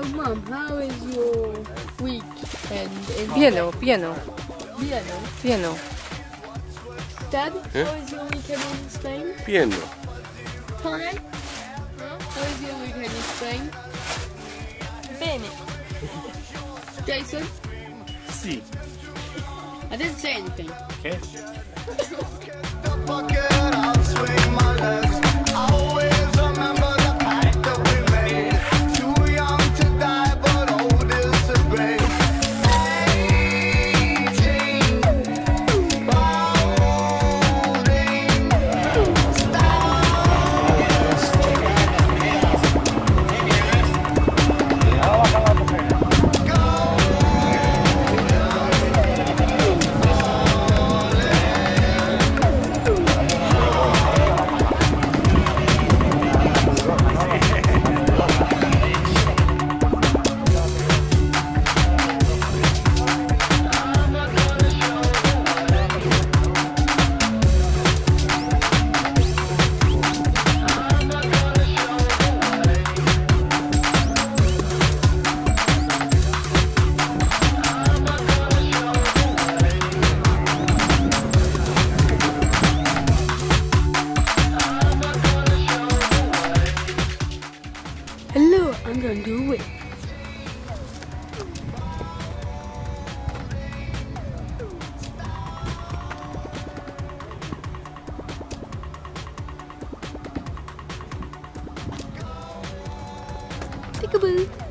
Mum, how is your weekend? Piano. Piano? Dad, how is your weekend in Spain? Pieno. Tahnée? How is your weekend in Spain? Bene. Jason? Si. I didn't say anything. Okay. Hello, I'm going to do it. Peekaboo.